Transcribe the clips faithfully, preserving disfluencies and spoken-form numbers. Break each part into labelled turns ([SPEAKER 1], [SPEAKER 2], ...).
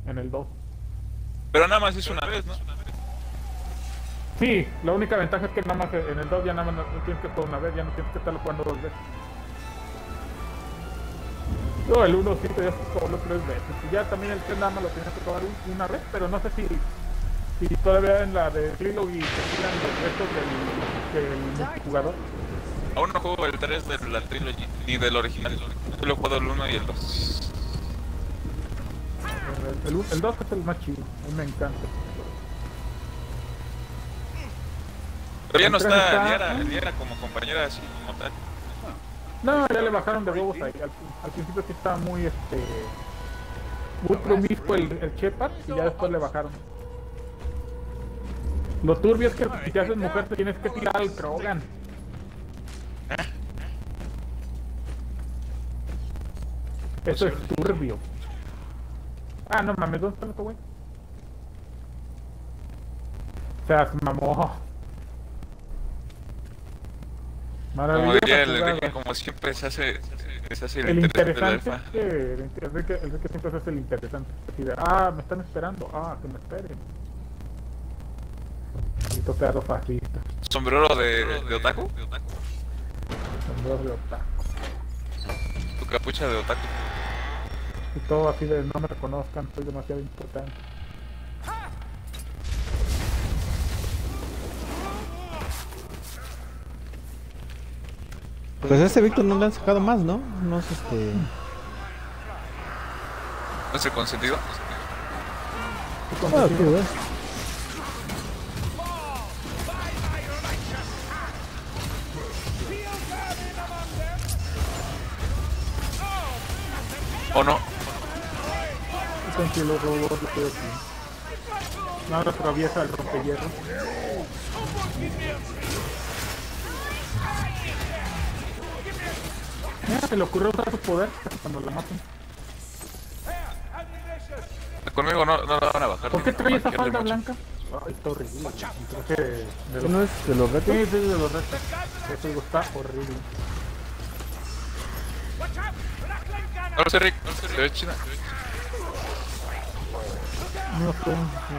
[SPEAKER 1] en el dos.
[SPEAKER 2] Pero nada más es una vez, ¿no?
[SPEAKER 1] Sí, la única ventaja es que nada más en el dos ya nada más no tienes que jugar una vez, ya no tienes que estarlo jugando dos veces. No, el uno sí te dejas solo tres veces. Y ya también el tres nada más lo tienes que jugar una vez, pero no sé si, si todavía en la de Trilogy se tiran los restos del, del multijugador.
[SPEAKER 2] Aún no juego el tres de la Trilogy, ni del original. Solo he jugado el uno y el dos.
[SPEAKER 1] El, el, el dos es el más chido, a mí me encanta.
[SPEAKER 2] Pero ya no está,
[SPEAKER 1] está...
[SPEAKER 2] Liara, Liara como compañera así como tal.
[SPEAKER 1] No, ya le bajaron de huevos ahí. Al, al principio sí estaba muy este muy promiscuo el, el Shepard y ya después le bajaron. Lo turbio es que si te haces mujer te tienes que tirar al Krogan. Eso es turbio. Ah, no mames, ¿dónde está el otro güey? O sea, mamó.
[SPEAKER 2] Como diría el Enrique, como siempre se hace, se hace el,
[SPEAKER 1] el interesante.
[SPEAKER 2] interesante
[SPEAKER 1] El, el Enrique, el Enrique siempre se hace el interesante. Así de, ah, me están esperando. Ah, que me esperen. Y toteado fascista.
[SPEAKER 2] ¿Sombrero de, de otaku?
[SPEAKER 1] Sombrero de otaku.
[SPEAKER 2] Tu capucha de otaku.
[SPEAKER 1] Y todo así de no me reconozcan, soy demasiado importante.
[SPEAKER 3] Pues a ese Víctor no le han sacado más, ¿no? No es este...
[SPEAKER 2] ¿No es el consentido?
[SPEAKER 3] Ah, qué bueno.
[SPEAKER 2] ¿O no?
[SPEAKER 1] Tranquilo, robot, estoy aquí. Nada atraviesa el rompehierro. Mira, se le ocurrió usar su poder cuando la maten.
[SPEAKER 2] Conmigo no, no la van a bajar.
[SPEAKER 1] ¿Por qué trae esa falda
[SPEAKER 2] mucho.
[SPEAKER 1] blanca? Ay, está horrible. Un traje de los...
[SPEAKER 3] ¿No es de los retos?
[SPEAKER 1] Sí, sí, de los retos. Eso digo, está horrible.
[SPEAKER 2] No lo sé, Rick. Se ve china.
[SPEAKER 1] No sé.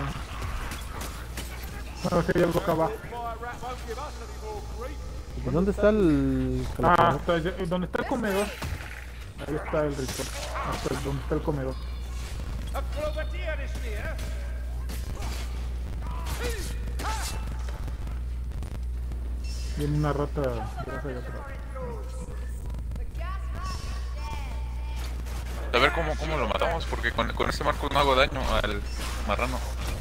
[SPEAKER 1] No, no sé, hay algo acá abajo.
[SPEAKER 3] ¿Dónde está el...?
[SPEAKER 1] Ah, está, donde está el comedor. Ahí está el rico. Hasta donde está el comedor. Viene una rata grasa de atrás.
[SPEAKER 2] A ver cómo, cómo lo matamos, porque con, con este marco no hago daño al marrano.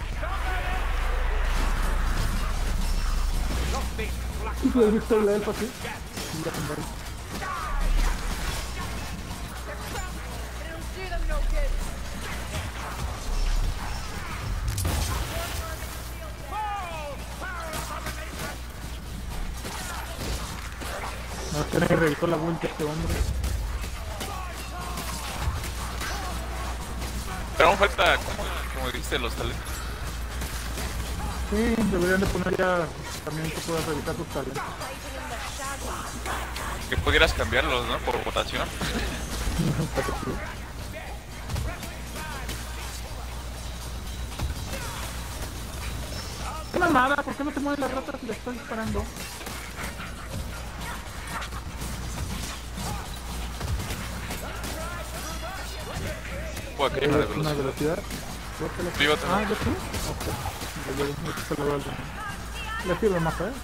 [SPEAKER 1] ¿Tú has visto la elfa así? Mira con barrio. No, es que nadie revisó la vuelta a este hombre.
[SPEAKER 2] Pero aún falta, como, como dijiste, los talentos.
[SPEAKER 1] Sí, deberían de poner ya también que puedas revisar tus talentos.
[SPEAKER 2] Que pudieras cambiarlos, ¿no? Por votación.
[SPEAKER 1] ¿Qué mamada? ¿Por qué no te mueven las ratas si le estás disparando?
[SPEAKER 2] Buah, que lleva de
[SPEAKER 1] Una
[SPEAKER 2] velocidad.
[SPEAKER 1] velocidad.
[SPEAKER 2] Sí, va a tener.
[SPEAKER 1] Ah, ¿ya sí? Ok. Ya, ya, ya, se lo doy al demás. Le sirve más, ¿eh?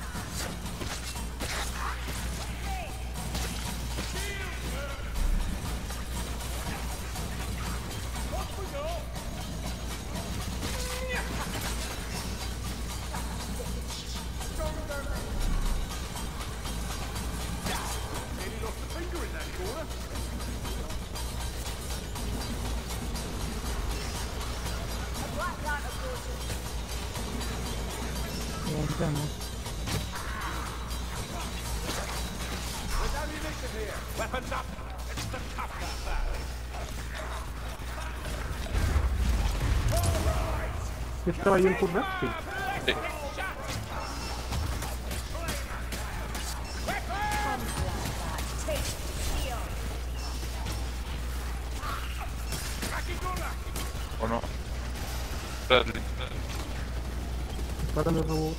[SPEAKER 1] Veamos. ¿Estaba ahí el curva? Sí.
[SPEAKER 2] Sí. ¿O no? Bradley.
[SPEAKER 1] Para los robots.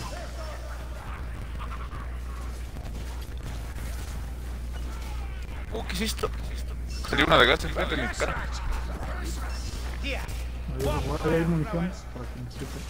[SPEAKER 2] Uh, ¿qué es esto? Salió una de gas enfrente de mi cara.
[SPEAKER 1] Ahí hay- ahí hay munición para que me sirva.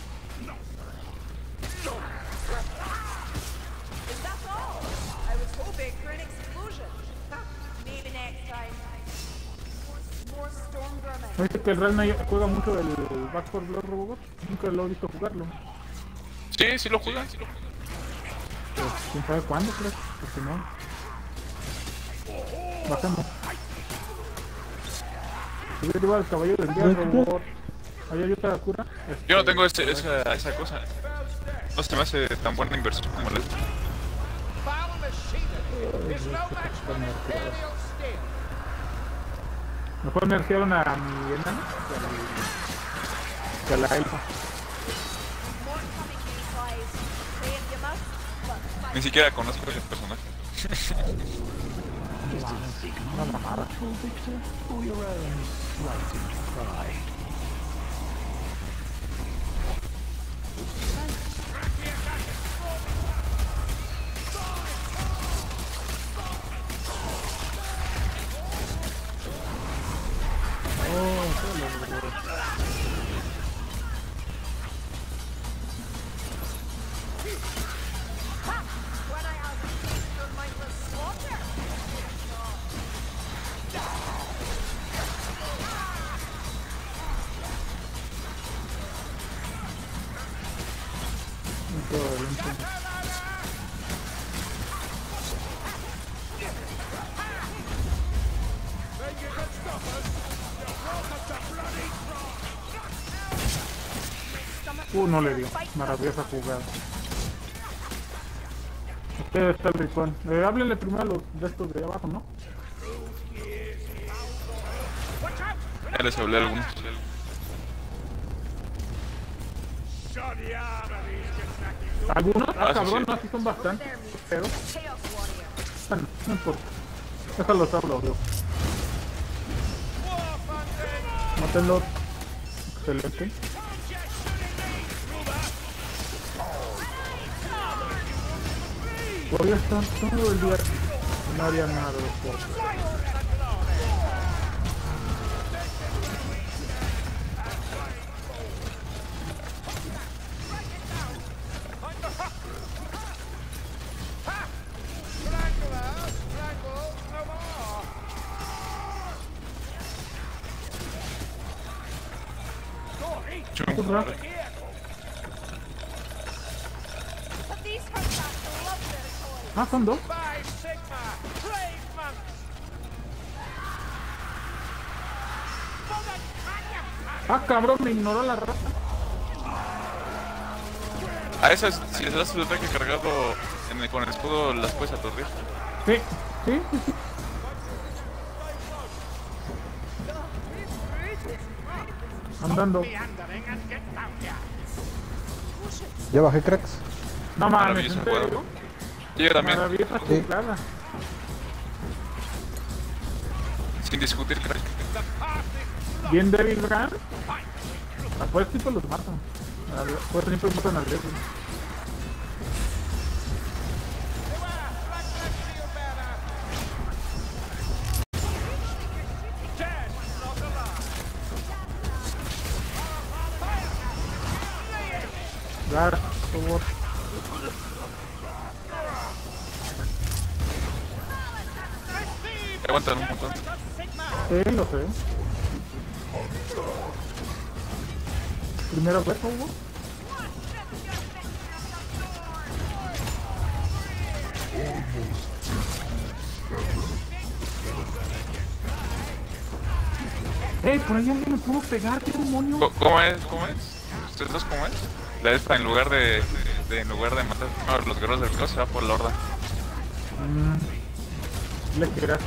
[SPEAKER 4] Is that all? I was hoping for an explosion. Maybe next time. More, more storm vermin.
[SPEAKER 1] ¿No dice que el Real Madrid juega mucho el Back four Blood Robot? Nunca lo he visto jugarlo.
[SPEAKER 2] Sí, sí lo juega.
[SPEAKER 1] Pues quién sabe cuándo, creo. Porque no. Bajemos. Yo llevo al caballero del día robot. Ahí hay otra cura.
[SPEAKER 2] Yo no tengo ese, esa, esa cosa. No se me hace tan buena inversión como la.
[SPEAKER 1] Mejor nerfearon a mi enano que a, mi, que a la elfa.
[SPEAKER 4] More coming, you guys. Play if you must, but
[SPEAKER 2] Ni siquiera conozco ese personaje.
[SPEAKER 1] Una mamada.
[SPEAKER 4] when I have received your mindless slaughter.
[SPEAKER 1] Todo adelante. Uh, no le dio. Maravillosa jugada. Usted está el ritual. Eh, háblenle primero a los de estos de abajo, ¿no?
[SPEAKER 2] Ya les hablé a algunos.
[SPEAKER 1] ¿Algunos? Ah,
[SPEAKER 2] Ah, sí,
[SPEAKER 1] cabrón,
[SPEAKER 2] sí.
[SPEAKER 1] no, así son bastantes. Pero,
[SPEAKER 4] Chaos warrior.
[SPEAKER 1] bueno, no importa. Déjalos hablo, yo. Mátenlos. Excelente. Podría estar todo el día. No haría nada de los
[SPEAKER 2] Chum.
[SPEAKER 4] But these huntbacks love their toys.
[SPEAKER 1] Ah, son dos. Ah, cabrón, me ignoró la rata.
[SPEAKER 2] A esas, si les das el ataque cargado en el- con el escudo, las puedes aturdir.
[SPEAKER 1] Sí, sí, sí, sí. Andando.
[SPEAKER 3] Ya bajé, cracks.
[SPEAKER 1] No mames,
[SPEAKER 2] Maravilloso
[SPEAKER 1] ¿en serio?
[SPEAKER 2] juego. Y yo también,
[SPEAKER 1] Maravillosa
[SPEAKER 3] Sí.
[SPEAKER 1] jugada.
[SPEAKER 2] sin discutir, crack.
[SPEAKER 1] Bien Devil Gun. Después siempre los matan. Después siempre matan al Devil. Dar, por favor.
[SPEAKER 2] Aguantan un montón.
[SPEAKER 1] Sí, lo sé. Primera vez, Hugo. ¡Ey! Por ahí alguien me pudo pegar, qué demonio.
[SPEAKER 2] Co- ¿Cómo es? ¿Cómo es? ¿Ustedes dos cómo es? La elfa en lugar de, de, de- en lugar de matar a los guerreros del caos se va por la horda.
[SPEAKER 1] Mm. Le quedaste.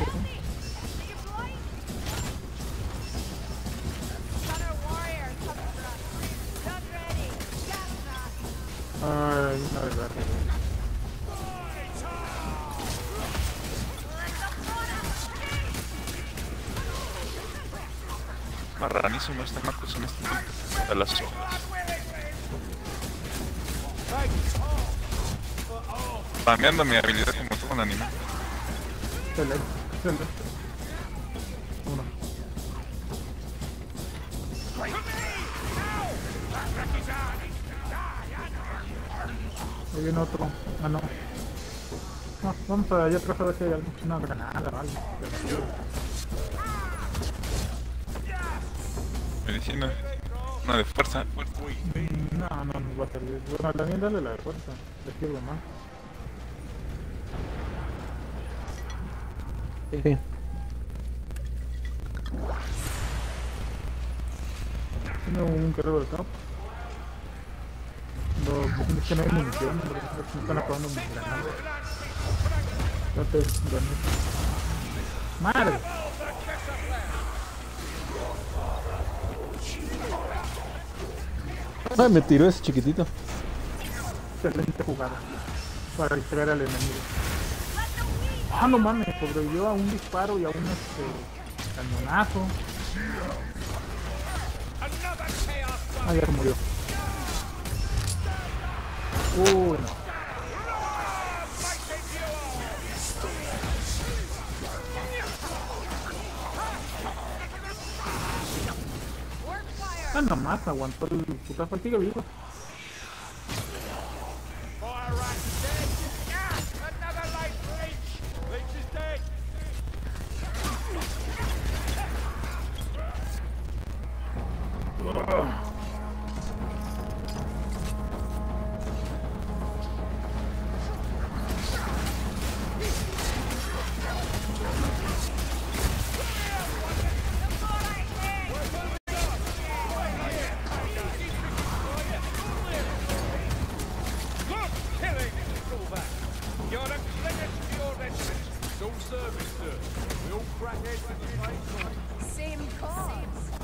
[SPEAKER 4] Thunder warrior coming for us. Not ready. Gas that.
[SPEAKER 1] Ay, una verdad.
[SPEAKER 2] Marranis. buenísimo este Marcos en este momento. A las Cambiando mi habilidad como tú con anime.
[SPEAKER 1] Excelente, excelente. Uno. Ahí viene otro. Ah, no. No, vamos a allá atrás a ver si hay algo. Una granada o algo.
[SPEAKER 2] Medicina. Una de fuerza.
[SPEAKER 1] Mm, No, no nos va a servir. Bueno, a Daniel dale la de fuerza. Le sirve más.
[SPEAKER 3] Sí.
[SPEAKER 1] Tiene un carrero de campo. No, es que no hay munición, pero me están acabando mis granadas. Date, Daniel. ¡Madre!
[SPEAKER 3] Ay, me tiró ese chiquitito.
[SPEAKER 1] Excelente jugada para distraer al enemigo. Ah, no mames, sobrevivió a un disparo y a un este, cañonazo. Ah, ya se murió. Uy, no. Ah, nomás aguantó el putazo, sigue vivo.
[SPEAKER 4] Same cause.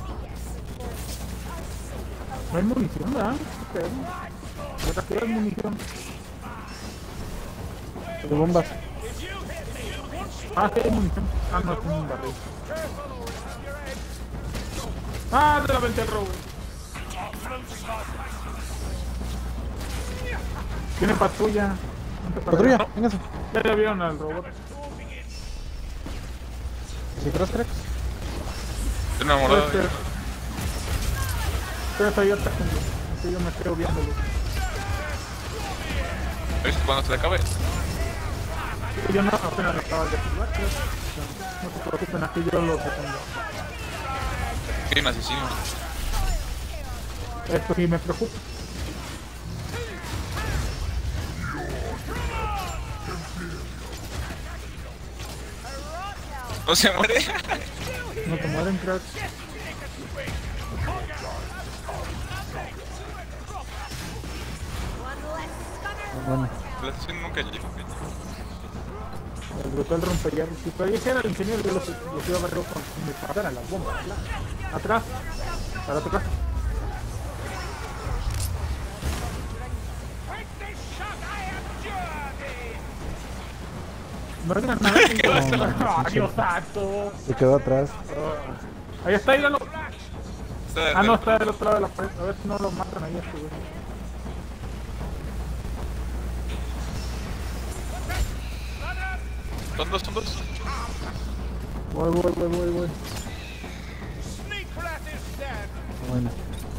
[SPEAKER 1] No hay munición, ¿verdad? ¿Para qué hay munición?
[SPEAKER 3] De bombas.
[SPEAKER 1] Ah, sí hay munición. Ah, no, es un barril. Ah, te la aventé el robot. Tiene patrulla. Vente para
[SPEAKER 3] Patrulla,
[SPEAKER 1] allá.
[SPEAKER 3] véngase.
[SPEAKER 1] Ya le vieron al robot.
[SPEAKER 3] ¿Sí crees, cracks?
[SPEAKER 2] Estoy enamorado
[SPEAKER 1] Este,
[SPEAKER 2] de...
[SPEAKER 1] ustedes ahí atáquenlo. Así yo me quedo viéndolo.
[SPEAKER 2] ¿Viste cuando se le acabe?
[SPEAKER 1] Yo no apenas lo acabo de activar, creo. No se preocupen, aquí yo lo detengo.
[SPEAKER 2] Hay un asesino.
[SPEAKER 1] Esto sí me preocupa.
[SPEAKER 2] No se muere.
[SPEAKER 1] No te mueren, cracks.
[SPEAKER 3] Bueno.
[SPEAKER 2] El asesino nunca llega.
[SPEAKER 1] El brutal rompehierro. Si todavía hiciera el ingeniero, yo lo, lo iba a agarrar con mi espada en las bombas. ¿Verdad? Atrás. Para atrás. No hay nada. ¡Ah, Dios santo!
[SPEAKER 3] Se quedó atrás.
[SPEAKER 1] Ahí está, ídalo.
[SPEAKER 2] Está
[SPEAKER 1] Ah, no, está del otro lado de la pared. A ver si no lo matan ahí a este güey.
[SPEAKER 2] Son dos, son dos.
[SPEAKER 1] Voy, voy, voy, voy, voy.
[SPEAKER 3] Bueno.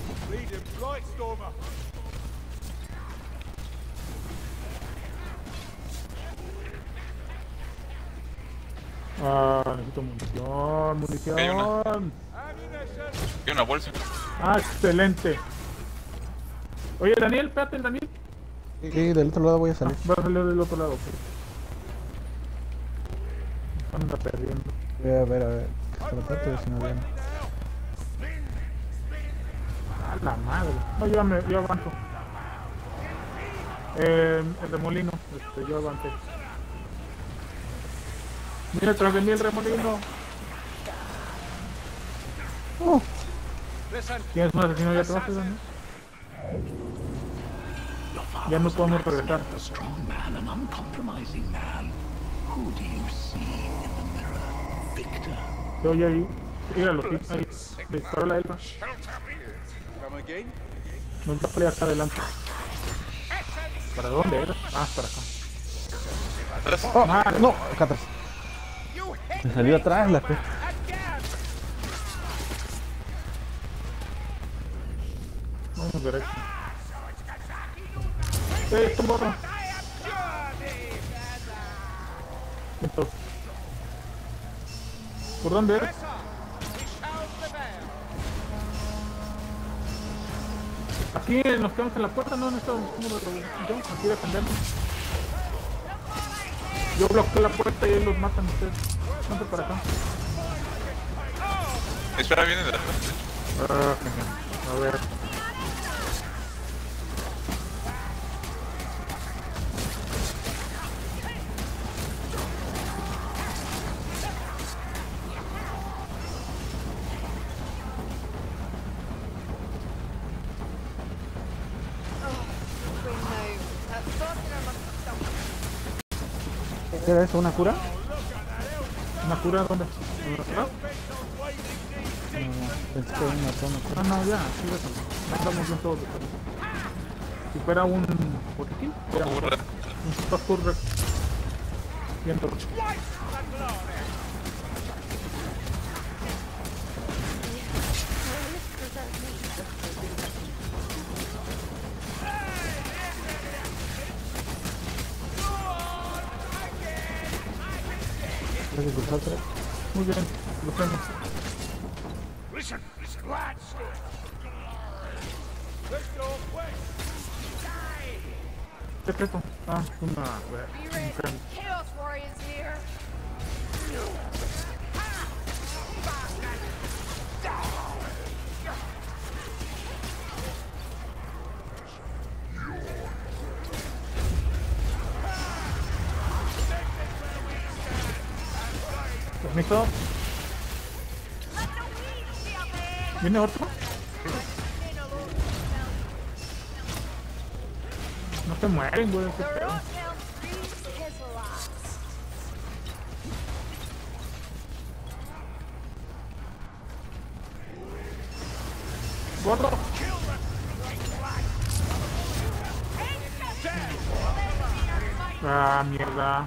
[SPEAKER 1] Ah, necesito munición, munición.
[SPEAKER 2] Hay una. Y una bolsa.
[SPEAKER 1] Ah, excelente. Oye, Daniel, espérate, Daniel.
[SPEAKER 3] Sí, del otro lado voy a salir.
[SPEAKER 1] Va a salir del otro lado, ok. Anda perdiendo.
[SPEAKER 3] Voy a ver, a ver. Que se lo trate de si no viene.
[SPEAKER 1] A la madre. No, yo, me, yo avanzo. Eh, el remolino, este, yo avancé. Mira, tras de mí el remolino.
[SPEAKER 3] Oh,
[SPEAKER 1] ¿Tienes un asesino ya atrás, Daniel? Ya no podemos regresar.
[SPEAKER 5] A strong man, an uncompromising man. Who do you see in the mirror? Victor.
[SPEAKER 1] ¿Te oye ahí? Míralo, sí, ahí. Disparó la elfa. Nos va a pelear acá adelante. ¿Para dónde era? Ah, para acá.
[SPEAKER 2] Atrás.
[SPEAKER 3] Oh,
[SPEAKER 1] Madre.
[SPEAKER 3] no, acá atrás. Me salió atrás la pe.
[SPEAKER 1] Vamos derecho. ¡Eh, esto morro! Entonces, ¿por dónde eres? Aquí nos quedamos en la puerta, no necesitamos como de aquí defendernos. Yo bloqueo la puerta y ellos los matan ustedes. Vente para acá.
[SPEAKER 2] Espera, viene de atrás.
[SPEAKER 1] Ah, genial. A ver.
[SPEAKER 3] ¿Qué era eso? ¿Una cura?
[SPEAKER 1] ¿Una cura dónde? ¿Ah?
[SPEAKER 3] No, pensé que había matado una cura.
[SPEAKER 1] Ah, no, ya, sí, déjalo. No estamos bien todos. Si fuera un botiquín, era un
[SPEAKER 2] Burra.
[SPEAKER 1] Pastor Viento.
[SPEAKER 3] Hay que cruzar tres.
[SPEAKER 1] Muy bien, lo tengo. ¿Qué es esto? Ah, una...
[SPEAKER 4] Be ready for Chaos Warriors here.
[SPEAKER 1] Permiso. ¿Viene otro? No se mueren, güey, qué pedo. ¡Gordo! Ah, mierda.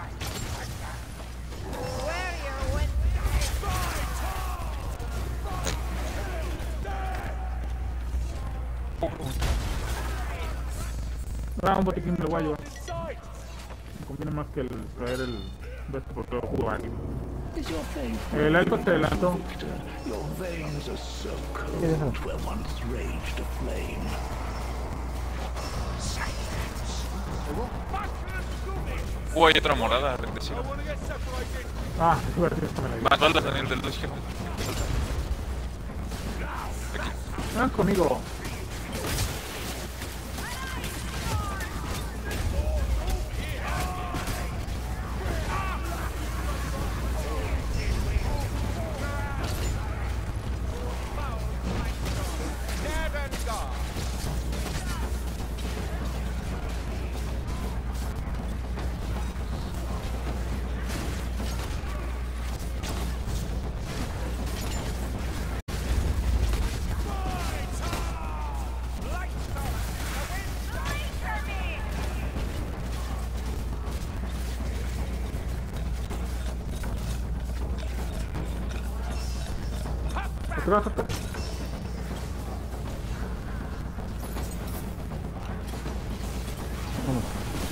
[SPEAKER 1] Ah, un botiquín me lo voy a llevar. Me conviene más que el traer el de este porque lo jugo aquí.
[SPEAKER 5] Is your faith
[SPEAKER 1] El alfa se adelantó.
[SPEAKER 5] Victor? Your veins are so cold
[SPEAKER 3] Yeah, yeah.
[SPEAKER 5] where once raged a flame.
[SPEAKER 2] Uh, hay otra morada, bendecida.
[SPEAKER 1] Ah, es iba a decir esto me la llevo.
[SPEAKER 2] Más balas, Daniel, del dos, jefe. Aquí.
[SPEAKER 1] Vengan conmigo. Atrás, atrás.
[SPEAKER 3] Vamos.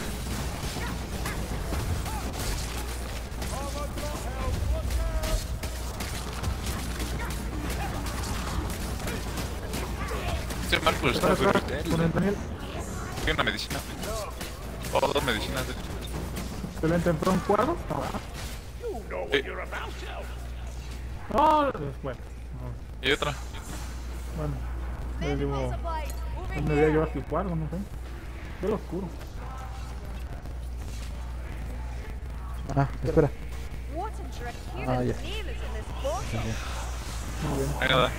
[SPEAKER 2] Este Marco está
[SPEAKER 1] Atrás, atrás.
[SPEAKER 2] brutal.
[SPEAKER 1] Con el Daniel.
[SPEAKER 2] Tiene una medicina. O dos medicinas. de hecho.
[SPEAKER 1] Excelente, entró un cuadro. No, ¿verdad?
[SPEAKER 2] Eh,
[SPEAKER 1] No, bueno.
[SPEAKER 2] y otra.
[SPEAKER 1] Bueno. Le digo,
[SPEAKER 4] Multiply.
[SPEAKER 1] él
[SPEAKER 4] Moving
[SPEAKER 1] me había
[SPEAKER 4] here.
[SPEAKER 1] llevado a su cuadro, no sé. Qué oscuro.
[SPEAKER 3] Ah, espera.
[SPEAKER 4] What in Dracuna's
[SPEAKER 3] Ah, ya.
[SPEAKER 4] name is in this bottle?
[SPEAKER 1] Muy bien.
[SPEAKER 2] Hay nada.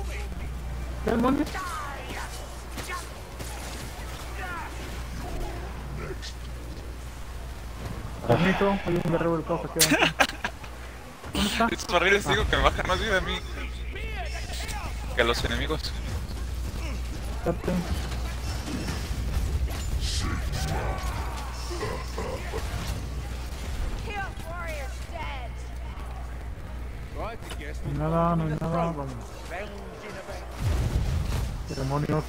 [SPEAKER 1] ¿Qué demonios? Permiso, hay un guerrero del caos aquí adentro. ¿Dónde está?
[SPEAKER 2] Estos barriles digo que me bajan más vida a mí que a los enemigos.
[SPEAKER 1] Captain.
[SPEAKER 4] Chaos Warrior's dead.
[SPEAKER 1] No hay nada, no hay nada. Vamos. ¿Qué demonios?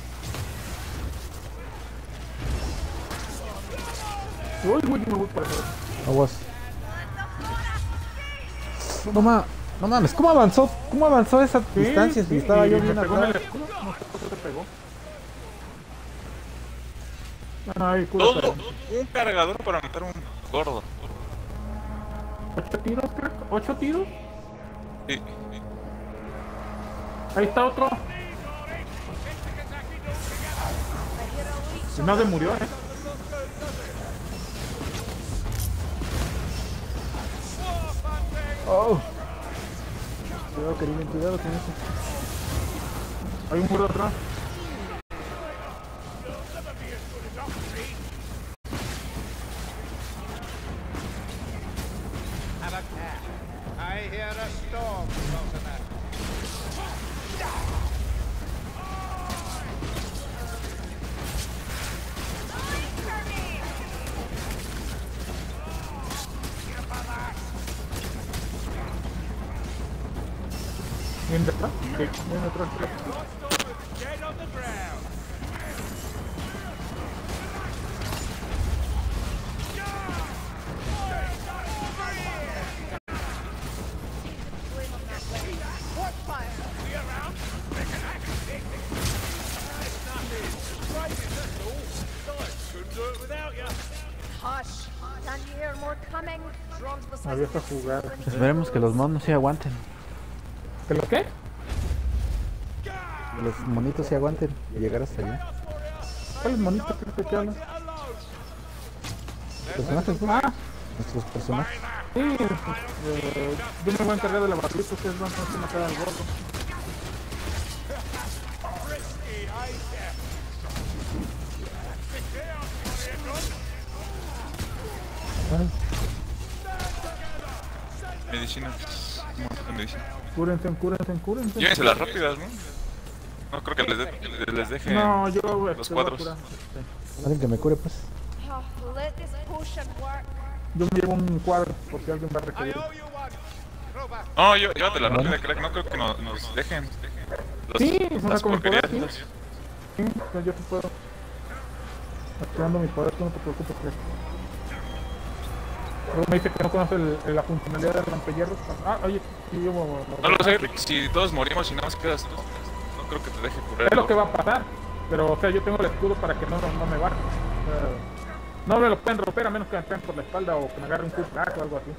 [SPEAKER 1] Uy, uy, me voy para atrás.
[SPEAKER 3] Aguas. No, ma, no mames, ¿cómo avanzó? ¿Cómo avanzó esa
[SPEAKER 1] Sí,
[SPEAKER 3] distancia si
[SPEAKER 1] sí,
[SPEAKER 3] estaba
[SPEAKER 1] y
[SPEAKER 3] yo
[SPEAKER 1] me
[SPEAKER 3] bien
[SPEAKER 1] pegó en el
[SPEAKER 3] atrás?
[SPEAKER 1] escudo. No sé por qué te pegó. Ay, culo,
[SPEAKER 2] Todo
[SPEAKER 1] pero-
[SPEAKER 2] un cargador para matar un gordo.
[SPEAKER 1] ¿Ocho tiros, crack? ¿Ocho tiros?
[SPEAKER 2] Sí.
[SPEAKER 1] Ahí está otro. Y no se murió, eh.
[SPEAKER 3] Oh. Cuidado, Kirimen, cuidado con eso.
[SPEAKER 1] Hay un muro atrás.
[SPEAKER 6] I hear a storm, Sultanate.
[SPEAKER 1] ¿Viene detrás? Sí, viene detrás.
[SPEAKER 6] Dead on the ground.
[SPEAKER 4] What fire?
[SPEAKER 6] We around? Couldn't do it without you.
[SPEAKER 4] Hush. Can you hear more coming? Drums beside
[SPEAKER 1] Había esta jugada.
[SPEAKER 3] Esperemos que los monos sí aguanten.
[SPEAKER 1] ¿Que lo qué?
[SPEAKER 3] Que los monitos sí aguanten y llegar hasta allá.
[SPEAKER 1] ¿Cuáles monitos crees que te hablan?
[SPEAKER 3] Personajes, ¿no?
[SPEAKER 1] Ah,
[SPEAKER 3] Nuestros personajes.
[SPEAKER 1] sí. Eh, yo me voy a encargar de la barrita, ustedes van a matar al gordo.
[SPEAKER 2] Medicina. Un montón de medicina.
[SPEAKER 1] Cúrense, cúrense, cúrense.
[SPEAKER 2] Llévense las rápidas, ¿no? No creo que les, de- les deje
[SPEAKER 1] No, yo
[SPEAKER 2] los
[SPEAKER 1] este, voy a
[SPEAKER 2] cuadros.
[SPEAKER 1] curar. Este,
[SPEAKER 3] Alguien que me cure, pues.
[SPEAKER 4] Oh, let this potion work.
[SPEAKER 1] Yo me llevo un cuadro por si alguien va a
[SPEAKER 6] I
[SPEAKER 1] requerir.
[SPEAKER 6] owe you one. Crowbar.
[SPEAKER 2] No, yo, llévate la rápida, crack. No creo que nos, nos dejen. Los,
[SPEAKER 1] Sí, es una
[SPEAKER 2] las
[SPEAKER 1] como
[SPEAKER 2] porquerías.
[SPEAKER 1] poder, sí. Sí, pues yo te puedo. Activando mi poder, tú no te preocupes, Craig. Luego me dice que no conoce el- el- la funcionalidad del rompehierros. Ah, oye, sí, yo...
[SPEAKER 2] No lo sé, Rick. Si todos morimos y nada más quedas tú, no creo que te deje curar.
[SPEAKER 1] Es lo que va a pasar. Pero, o sea, yo tengo el escudo para que no, no me baje. O sea, no me lo pueden romper a menos que me peguen por la espalda o que me agarre un crack o algo así.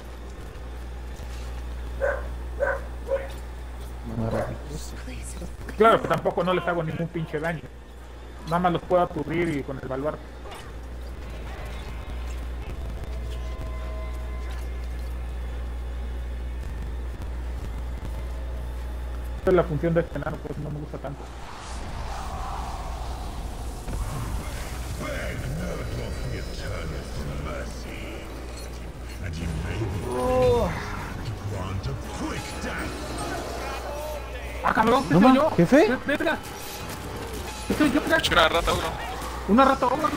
[SPEAKER 3] No, rápido.
[SPEAKER 1] Claro que tampoco no les hago ningún pinche daño. Nada más los puedo aturdir y con el baluarte. Esa es la función de este enano, pues no me gusta tanto. ¡Ah, cabrón! ¿Qué
[SPEAKER 3] No,
[SPEAKER 1] soy
[SPEAKER 3] ma,
[SPEAKER 1] yo?
[SPEAKER 3] ¿jefe?
[SPEAKER 1] ¿Qué- verga? ¿Qué soy yo, crack?
[SPEAKER 2] Echa una rata, uno.
[SPEAKER 1] Una rata ogro.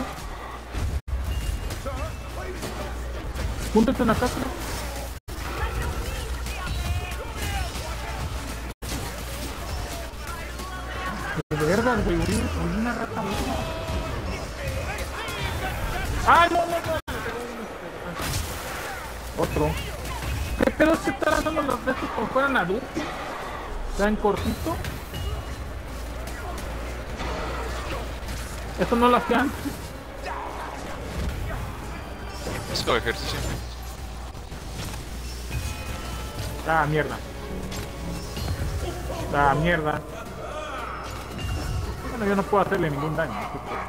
[SPEAKER 1] Júntate en la casa. De verga, güey, oí oí una rata ogro. ¡Ah, no, no, no! Otro. ¿Qué pedo se están haciendo los de estos como fueran adultos? ¿Están cortito? Eso no lo hacían.
[SPEAKER 2] Esto de ejercicio.
[SPEAKER 1] Ah, mierda. Ah, mierda. Bueno, yo no puedo hacerle ningún daño. así que-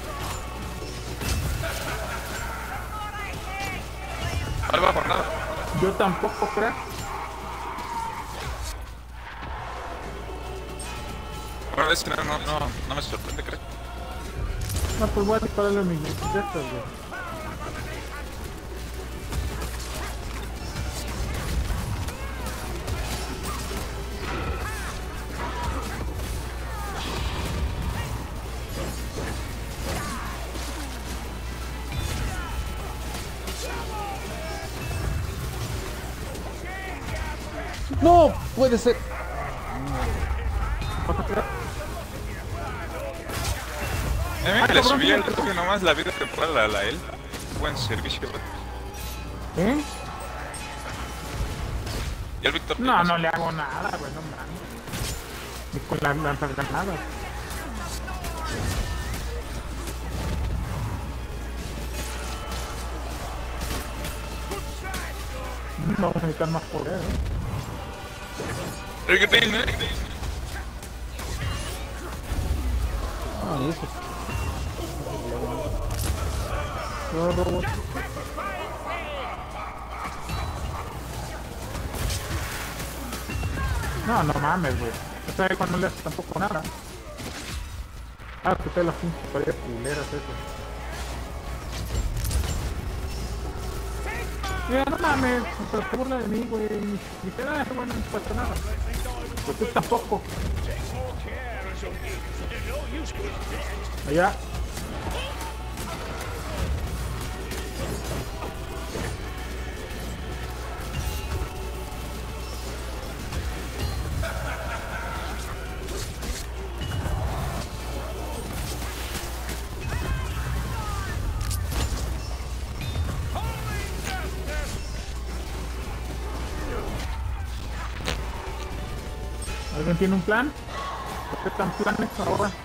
[SPEAKER 2] Ahí va por nada.
[SPEAKER 1] Yo tampoco, creo.
[SPEAKER 2] Bueno, este no, no, no, no me sorprende, creo.
[SPEAKER 1] No, pues voy a dispararle a mis bicicletas, güey.
[SPEAKER 3] No, puede ser.
[SPEAKER 2] A mí me le subí el refugio nomás la vida temporal a la él. Buen servicio, güey.
[SPEAKER 1] ¿Eh?
[SPEAKER 2] Y el Víctor.
[SPEAKER 1] No, no le hago nada, güey, no mames. Ni con las lanzagranadas. No vamos a necesitar más poder, ¿eh?
[SPEAKER 2] El que tiene, ¿eh?
[SPEAKER 3] Ah, y eso.
[SPEAKER 1] No, robot. No, no mames, güey. O sea, cuando no le hace tampoco nada. Ah, que te las pinches paredes culeras esas. Ya, no mames, pero se burla de mí, güey. Ni siquiera ese güey no me pasa nada. Pues tú tampoco. Allá. ¿Alguien tiene un plan? ¿Por qué están planes ahora?
[SPEAKER 4] I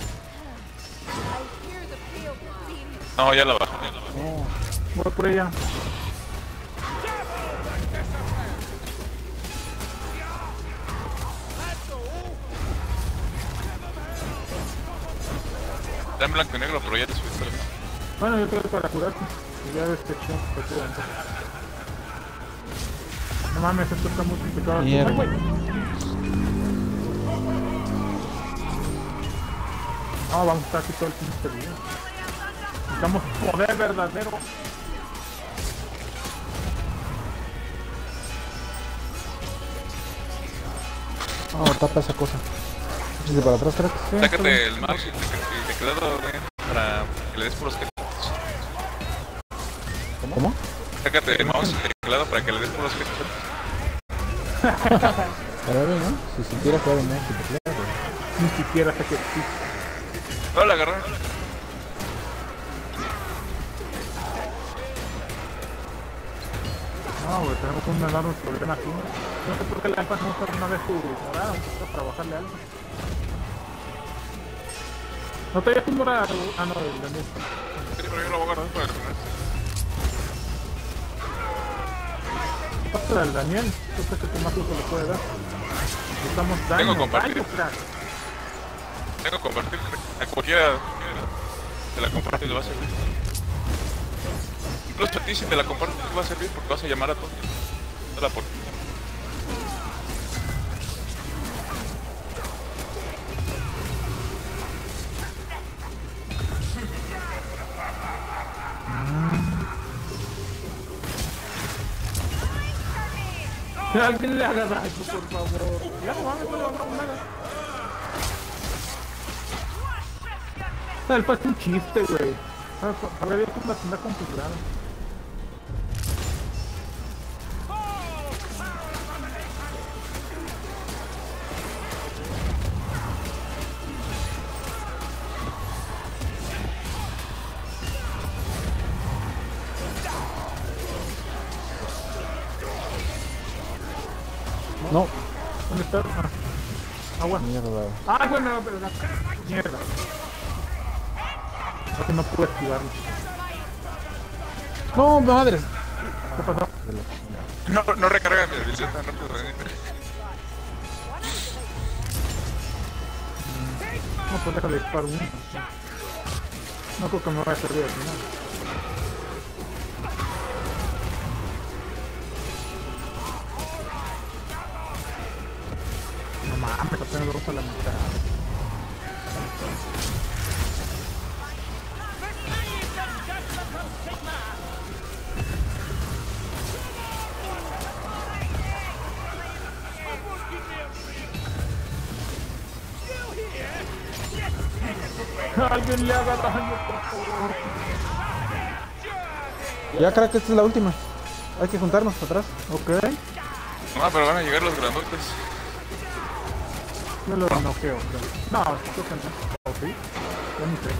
[SPEAKER 4] hear the field beam.
[SPEAKER 2] No, ya la bajo. Ya la bajo.
[SPEAKER 1] No, voy por ella.
[SPEAKER 2] Está en blanco y negro, pero ya te subiste.
[SPEAKER 1] Bueno, yo creo que para curarte. Y ya ves que chingón te curan. No mames, esto está muy complicado.
[SPEAKER 3] Mierda.
[SPEAKER 1] Ay, güey. No, vamos a estar aquí todo el pinche día. Necesitamos poder verdadero.
[SPEAKER 3] Ah, tapa esa cosa. Dice para atrás, creo.
[SPEAKER 1] Sí,
[SPEAKER 2] Sácate el mouse y te- y teclado, güey, para que le des puros headshots.
[SPEAKER 3] ¿Cómo?
[SPEAKER 2] Sácate el mouse y teclado para que le des puros headshots.
[SPEAKER 3] Para ver, ¿no? Si siquiera jugar en mouse y teclado.
[SPEAKER 1] Ni siquiera sé que existe.
[SPEAKER 2] No, la agarré.
[SPEAKER 1] No, güey, tenemos un enorme problema aquí. No sé por qué la alfa no usa una vez su morada, aunque sea para bajarle algo. ¿No te hayas un morado? Ah, no, el Daniel.
[SPEAKER 2] Sí, pero yo lo voy a guardar para el final.
[SPEAKER 1] ¿Qué pasa del Daniel? Creo que es el que más uso le puede dar. Necesitamos daño.
[SPEAKER 2] Tengo compartir.
[SPEAKER 1] Daño, crack.
[SPEAKER 2] Tengo que compartir. A cualquiera te la comparto y le va a servir. Incluso a ti si te la comparto te va a servir porque vas a llamar a todos. Dala por.
[SPEAKER 1] Que alguien le haga daño, por favor. Ya no mames, no le hagamos nada. El es un chiste, güey. Habrá Dios con la tienda configurada.
[SPEAKER 3] No.
[SPEAKER 1] ¿Dónde está? Ah, agua.
[SPEAKER 3] Mierda.
[SPEAKER 1] Ah, bueno, pero la mierda. Porque no pude esquivarlo.
[SPEAKER 3] No, madres.
[SPEAKER 1] ¿Qué pasó?
[SPEAKER 2] No, no recarga mi habilidad tan rápido. ¿Eh?
[SPEAKER 1] No, pues déjale disparar uno. No creo que me vaya a servir al final. mames, apenas vamos a la mitad. Alguien le haga daño, por favor.
[SPEAKER 3] Ya, crack, esta es la última. Hay que juntarnos para atrás.
[SPEAKER 1] Ok,
[SPEAKER 2] No, pero van a llegar los grandotes.
[SPEAKER 1] yo lo noqueo. creo. No, creo que no. ¿O sí? Ya ni sé.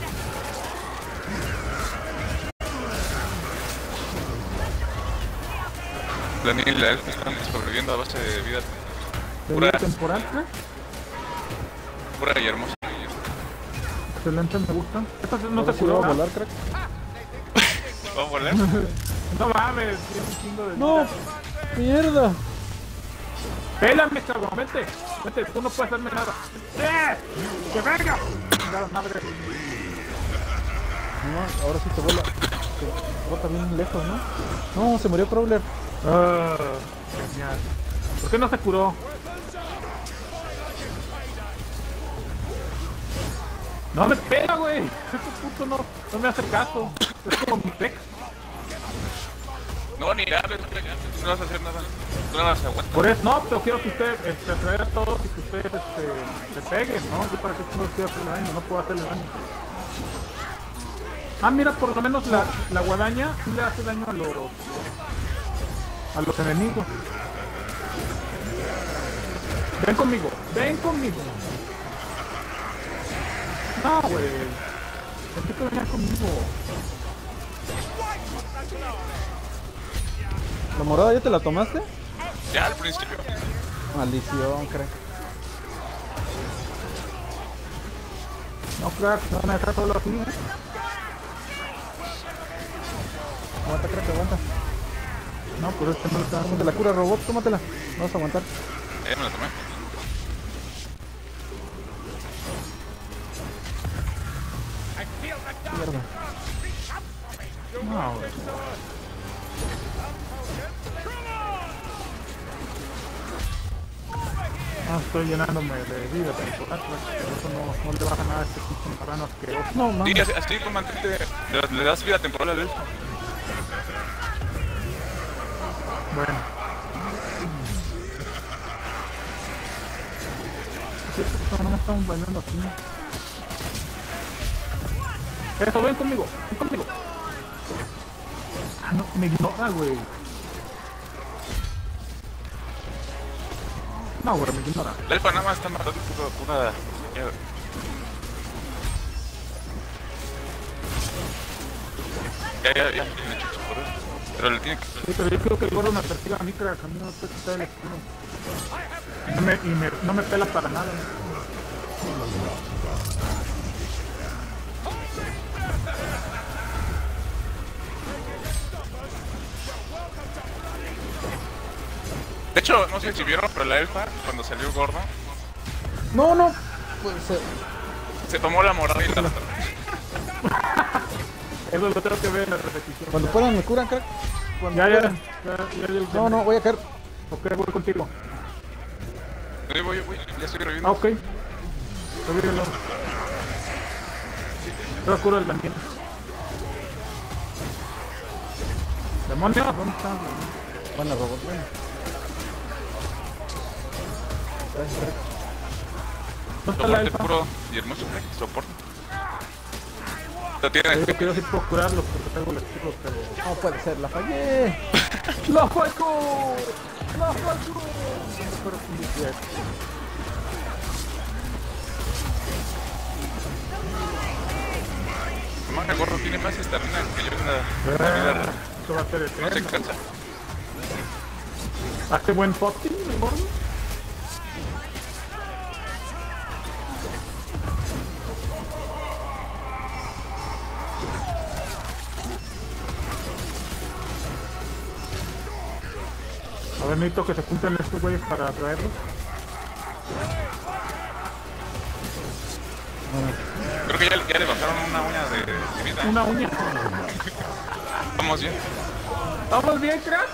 [SPEAKER 2] Daniel y la elfa están sobreviviendo a base de vida
[SPEAKER 1] ¿De
[SPEAKER 2] Pura.
[SPEAKER 1] vida temporal, ¿eh?
[SPEAKER 2] pura y hermosa.
[SPEAKER 1] Excelente, me gusta. Esta no
[SPEAKER 3] Ahora
[SPEAKER 1] te
[SPEAKER 3] sí
[SPEAKER 1] curó,
[SPEAKER 3] va a
[SPEAKER 1] ¿no?
[SPEAKER 3] volar, crack.
[SPEAKER 2] ¿Vamos a volar?
[SPEAKER 1] No mames, tiene un chingo de
[SPEAKER 3] ¡No!
[SPEAKER 1] vida.
[SPEAKER 3] ¡Mierda!
[SPEAKER 1] Pélame, cabrón, vente. Vente, tú no puedes hacerme nada. ¡Eh! ¡Que venga! Chingada madre.
[SPEAKER 3] No, ahora sí te vuela. Te bota bien lejos, ¿no? No, se murió Crawler.
[SPEAKER 1] Ah, genial. ¿Por qué no se curó? No me pega, güey. Este puto no, no me hace caso. Es como mi pex.
[SPEAKER 2] No, ni hables, tú no vas a hacer nada. Tú no vas a aguantar.
[SPEAKER 1] Por eso, no, pero quiero que ustedes este, atraer a todos y que ustedes este, se peguen, ¿no? Yo para que no les quiero hacerle daño, no puedo hacerle daño. Ah, mira, por lo menos la, la guadaña sí le hace daño a los a los enemigos. Ven conmigo, ven conmigo. No, güey. Pensé que venía conmigo.
[SPEAKER 3] ¿La morada ya te la tomaste?
[SPEAKER 2] Ya al principio.
[SPEAKER 3] Maldición, crack.
[SPEAKER 1] No, crack, no me dejar solo así, ¿eh?
[SPEAKER 3] Aguanta, crack, aguanta.
[SPEAKER 1] No, pero este no lo está
[SPEAKER 3] Tómate la cura, robot, tómatela. No vas a aguantar.
[SPEAKER 2] Ya me la tomé.
[SPEAKER 3] Mierda.
[SPEAKER 1] No, güey. No, estoy llenándome de vida temporal, por eso no, no le baja nada a este pinche marrano asqueroso.
[SPEAKER 3] No,
[SPEAKER 2] Sí,
[SPEAKER 3] mames.
[SPEAKER 2] así, así como mantente, le, le das vida temporal al elfo.
[SPEAKER 1] Bueno. ¿Qué es esto? No me estamos bailando aquí. Eso, ven conmigo, ven conmigo. Ah, no, me ignora, güey. No, güey, me ignora.
[SPEAKER 2] La elfa nada más está matando pura, pura mierda. Ya, ya, ya, tiene hecho su poder. Pero le tiene que...
[SPEAKER 1] Sí, pero yo creo que el gordo me persiga a mí, crack. A mí no me puede quitar el escudo. No me, y me, no me pela para nada.
[SPEAKER 2] De hecho, no sé si vieron, pero la elfa, cuando salió gordo,
[SPEAKER 3] No, no. Puede ser.
[SPEAKER 2] se tomó la morada y la...
[SPEAKER 1] Eso lo tengo que ver en la repetición.
[SPEAKER 3] Cuando puedan me curan, crack. Cuando
[SPEAKER 1] Ya, ya,
[SPEAKER 3] puedan.
[SPEAKER 1] ya, ya, ya, ya.
[SPEAKER 3] No, no, voy a caer.
[SPEAKER 1] Ok, voy contigo.
[SPEAKER 2] Voy, voy, voy, ya estoy
[SPEAKER 1] Ah,
[SPEAKER 2] reviviendo.
[SPEAKER 1] ok. Revívelo. Yo la curo el Daniel. ¡Demonio! ¿Dónde está?
[SPEAKER 3] Bueno, robot, bueno. Gracias, crack.
[SPEAKER 1] ¿Dónde está la
[SPEAKER 2] Soporte
[SPEAKER 1] elfa?
[SPEAKER 2] puro y hermoso, soporte. Lo tiene...
[SPEAKER 1] Yo quiero ir por curarlos porque tengo el escudo, pero...
[SPEAKER 3] No puede ser, la fallé.
[SPEAKER 1] ¡La falco! ¡La falco! Pero sí, sí, sí.
[SPEAKER 2] Manga gordo tiene más estamina que yo en la, la vida real.
[SPEAKER 1] Esto va a ser
[SPEAKER 2] No se
[SPEAKER 1] eterno.
[SPEAKER 2] cansa.
[SPEAKER 1] ¿Hace buen potting, el gordo? A ver, necesito que se cumplan estos güeyes para traerlos.
[SPEAKER 2] Creo que ya, ya le bajaron una uña de, de vida.
[SPEAKER 1] Una uña.
[SPEAKER 2] Vamos bien.
[SPEAKER 1] ¿Vamos bien, crack?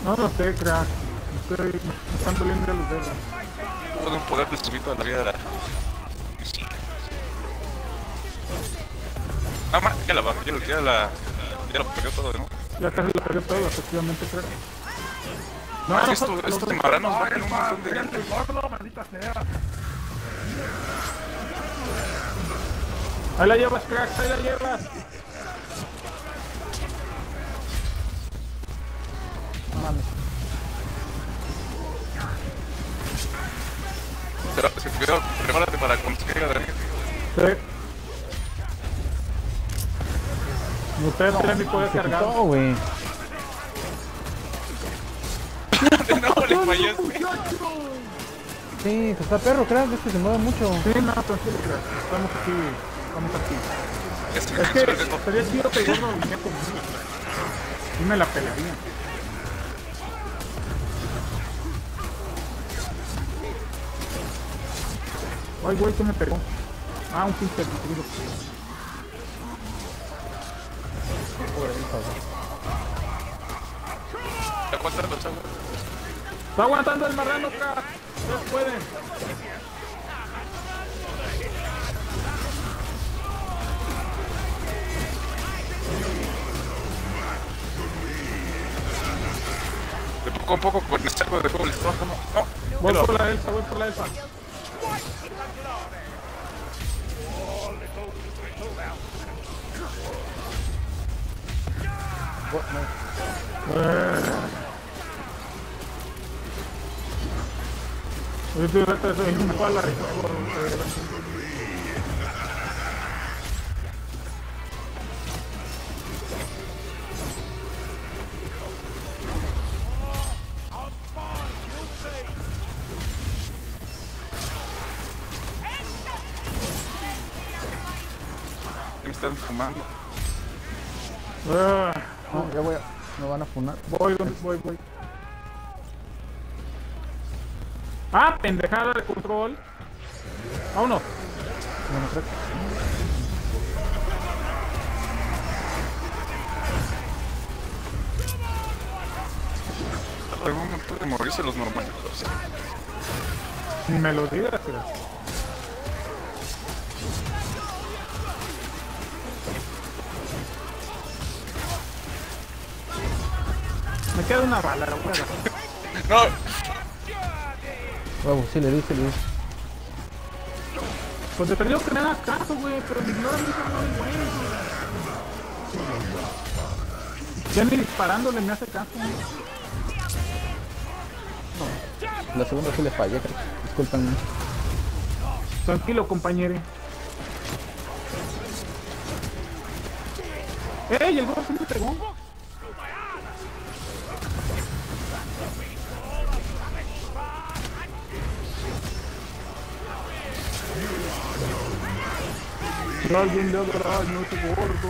[SPEAKER 1] No, no sé, crack. Estoy, me están doliendo los dedos.
[SPEAKER 2] Con un poder de subir toda la vida de la... Ah, ma, ya la va, ya, ya la... Ya lo perdió todo, ¿no?
[SPEAKER 1] Ya casi lo perdió todo, efectivamente, crack.
[SPEAKER 2] No, es que esto, estos marranos bajan un montón de gente.
[SPEAKER 1] gordo, maldita sea. Ahí la llevas, crack, ahí la llevas.
[SPEAKER 3] No mames.
[SPEAKER 2] Pero, se cuidado, prepárate para cuando se caiga de arriba.
[SPEAKER 1] Sí. Ustedes tienen mi poder
[SPEAKER 3] Se
[SPEAKER 1] cargado.
[SPEAKER 3] quitó, güey.
[SPEAKER 2] No, le fallaste.
[SPEAKER 3] Sí, se está perro, crack, es que se mueve mucho.
[SPEAKER 1] Sí, no, tranquilo, crack. Estamos aquí, estamos aquí.
[SPEAKER 2] Es
[SPEAKER 1] Es
[SPEAKER 2] que,
[SPEAKER 1] que sería chido que gordo viniera conmigo. Y me la pelaría. Ay, güey, ¿qué me pegó? Ah, un pinche tiro.
[SPEAKER 2] ¿Te aguantas los aguas?
[SPEAKER 1] Está aguantando el marrano, crack. No pueden.
[SPEAKER 2] De poco a poco con el saco de fuego les trabajo, no. No,
[SPEAKER 1] Voy
[SPEAKER 2] pero-
[SPEAKER 1] por la elfa, voy por la elfa. Yo estoy ahorita soy una pala de fuego.
[SPEAKER 2] me están fumando.
[SPEAKER 1] Ah,
[SPEAKER 3] No, ya voy a... Me van a funar.
[SPEAKER 1] voy, voy, voy, voy. Ah, pendejada de control. Vámonos.
[SPEAKER 3] Bueno, crack.
[SPEAKER 2] Algún montón de morirse los normales.
[SPEAKER 1] Ni me lo digas, pero... Me queda una bala, la voy a agarrar.
[SPEAKER 2] No,
[SPEAKER 3] Huevo, sí le di, sí le di.
[SPEAKER 1] Pues te perdió que me hagas caso, güey, pero me ignora mi güey. Ya ni disparándole me hace caso.
[SPEAKER 3] La segunda sí le fallé, crack. Discúlpenme.
[SPEAKER 1] Tranquilo, compañero. ¡Ey! El gordo sí me pegó. Si alguien le haga daño a ese gordo,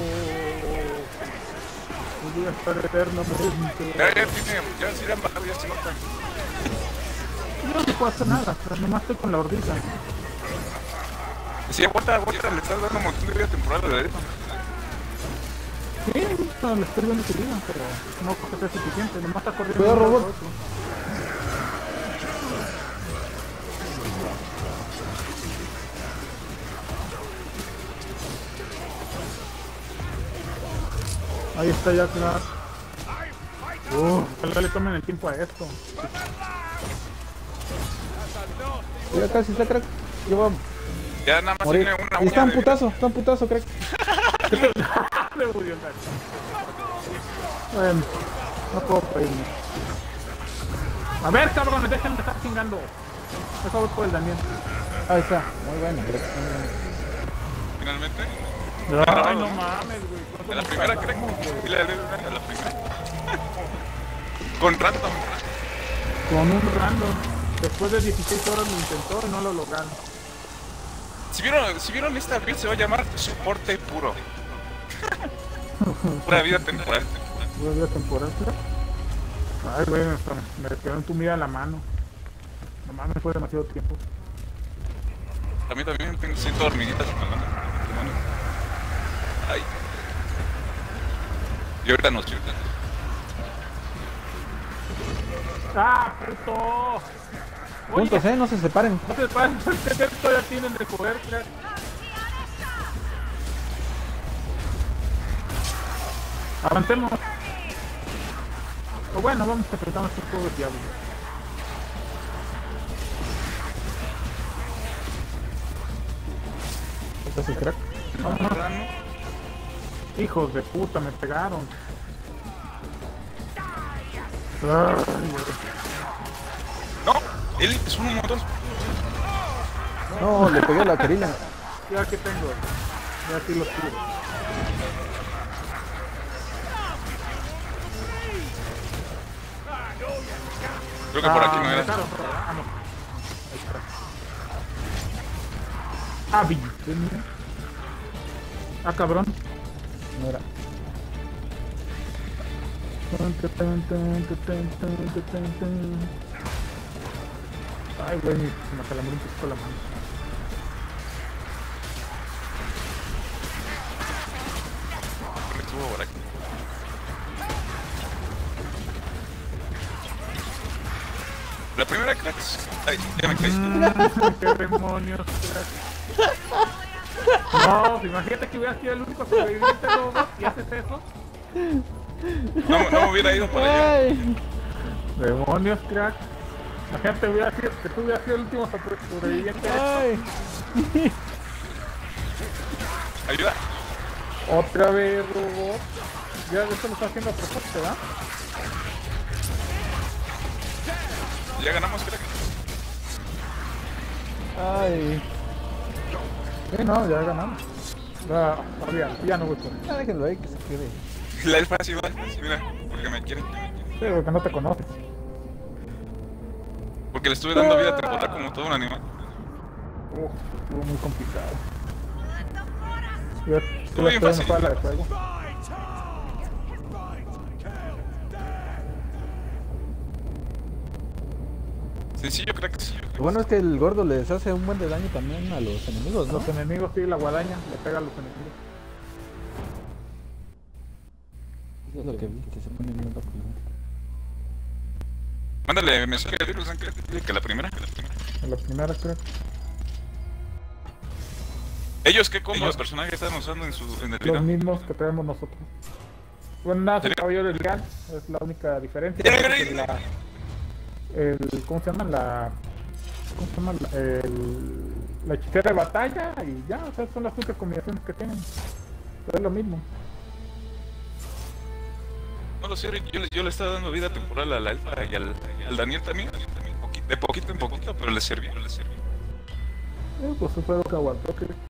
[SPEAKER 1] voy a estar eternamente.
[SPEAKER 2] ya, ya tiene, ya se irán bajando, ya se notan.
[SPEAKER 1] Yo no puedo hacer nada, pero nomás estoy con la hordiza.
[SPEAKER 2] Si aguanta, aguanta, le estás dando un montón de vida temporal de derecho.
[SPEAKER 1] Sí, no, le estoy viendo su vida, pero no creo que sea suficiente, nomás está corriendo.
[SPEAKER 3] Cuidado,
[SPEAKER 1] de un lado
[SPEAKER 3] robot.
[SPEAKER 1] a otro. Ahí está ya, claro. Uh, ojalá le tomen el tiempo a esto.
[SPEAKER 3] Ya casi está, crack. Yo voy a
[SPEAKER 2] Ya nada más
[SPEAKER 3] morir.
[SPEAKER 2] tiene una
[SPEAKER 3] Y está un
[SPEAKER 2] uña de-
[SPEAKER 3] putazo, está un putazo, crack.
[SPEAKER 1] Me murió el gato. Bueno, no puedo pedirme. A ver, cabrones, déjenme estar chingando. Por favor, por el Daniel.
[SPEAKER 3] Ahí está. Muy bueno, crack. Muy bueno.
[SPEAKER 2] Finalmente.
[SPEAKER 1] Ay, no mames, güey. ¿Cuánto
[SPEAKER 2] A la
[SPEAKER 1] nos
[SPEAKER 2] primera, creo
[SPEAKER 1] tardamos,
[SPEAKER 2] que
[SPEAKER 1] güey?
[SPEAKER 2] sí le debe daño a la primera. Con random.
[SPEAKER 1] Con un random. Después de dieciséis horas lo intentó y no lo lograron.
[SPEAKER 2] Si vieron, si vieron esta build se va a llamar soporte puro. Pura vida temporal.
[SPEAKER 1] Una vida temporal, ¿sí? Ay, güey, hasta me quedó en tu mira la mano. No mames, fue demasiado tiempo.
[SPEAKER 2] A mí también tengo ciento hormiguitas en la mano. en la mano. Ay. Y ahorita nos ahorita.
[SPEAKER 1] ¡Ah, puto!
[SPEAKER 3] Juntos, eh, no se separen.
[SPEAKER 1] No se pasen, porque todavía tienen de poder, crack. Avancemos. O bueno, vamos a tratar estos juegos diablos.
[SPEAKER 3] ¿Este es el crack?
[SPEAKER 1] Vámonos. Hijos de puta, me pegaron. Ay,
[SPEAKER 2] No, él es un montón.
[SPEAKER 3] No, le pegué a la Karina.
[SPEAKER 1] ya que tengo. Ya aquí los tiro.
[SPEAKER 2] Creo que por aquí no
[SPEAKER 1] me
[SPEAKER 2] era.
[SPEAKER 1] dejaron, ah, no. Ahí está. Ah, vi. Ah, cabrón.
[SPEAKER 3] No era.
[SPEAKER 1] Ay, güey, me calambré un poco la mano.
[SPEAKER 2] Estuvo por aquí. La primera cracks. Ay, ya me caí.
[SPEAKER 1] ¡Qué demonios! No, pues imagínate que hubiera sido el único sobreviviente de robot y haces eso.
[SPEAKER 2] No, no me hubiera ido para allá.
[SPEAKER 3] Ay.
[SPEAKER 1] Demonios, crack. Imagínate hubiera sido, que tú hubieras sido el último sobre- sobreviviente.
[SPEAKER 3] Ay.
[SPEAKER 2] Ayuda.
[SPEAKER 1] Otra vez, robot. Ya esto lo está haciendo a propósito, ¿verdad?
[SPEAKER 2] Ya ganamos, crack.
[SPEAKER 3] Ay.
[SPEAKER 1] Sí, no, ya ganamos. Ya, todavía, ya no voy por él.
[SPEAKER 3] Ya déjenlo ahí que se quede.
[SPEAKER 2] La elfa sí va. Mira, porque me quiere.
[SPEAKER 1] Sí, porque no te conoces.
[SPEAKER 2] Porque le estuve dando vida temporal como todo un animal.
[SPEAKER 1] Uf, estuvo muy complicado. Yo
[SPEAKER 2] Estuvo bien
[SPEAKER 1] estoy
[SPEAKER 2] fácil.
[SPEAKER 1] enojada la de juego.
[SPEAKER 2] Sencillo, crack.
[SPEAKER 3] Lo bueno es que el gordo les hace un buen de daño también a los enemigos, ¿no?
[SPEAKER 1] Los enemigos, sí, la guadaña le pega a los enemigos.
[SPEAKER 3] Es lo que vi, que se pone bien loco.
[SPEAKER 2] Mándale mensaje a Virus, Ángel, dile que la primera. Que la primera.
[SPEAKER 1] En la primera, creo.
[SPEAKER 2] ¿Ellos qué combo de personajes están usando en, su, en el
[SPEAKER 1] Los
[SPEAKER 2] video?
[SPEAKER 1] mismos que tenemos nosotros. Bueno, nada, es el
[SPEAKER 2] ¿Serio?
[SPEAKER 1] caballero del Leal, es la única diferencia.
[SPEAKER 2] Ya, ya,
[SPEAKER 1] porque
[SPEAKER 2] ya.
[SPEAKER 1] la- el, ¿Cómo se llama? La. ¿Cómo se llama? La, el, la hechicera de batalla y ya, o sea, son las únicas combinaciones que tienen. Pero es lo mismo.
[SPEAKER 2] No lo sé, yo, le- yo le estaba dando vida temporal a la elfa y al, al Daniel también. De poquito en poquito, pero le sirvió, le sirvió.
[SPEAKER 1] Eh, pues eso fue lo que aguantó, que